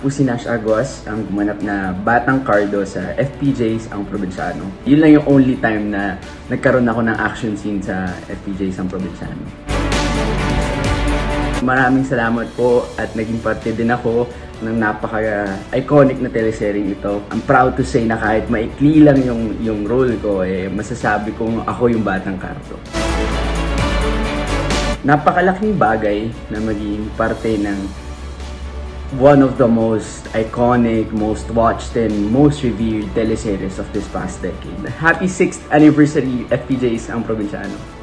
po si Nash Aguas, ang gumanap na Batang Cardo sa FPJs ang Probinsyano. Yun lang yung only time na nagkaroon ako ng action scene sa FPJs ang Probinsyano. Maraming salamat po at naging parte din ako ng napaka-iconic na teleseryeng ito. I'm proud to say na kahit maikli lang yung role ko, masasabi kong ako yung Batang Cardo. Napakalaking bagay na maging parte ng one of the most iconic, most watched, and most revered teleseries of this past decade. Happy 6th anniversary FPJs ang Probinsyano.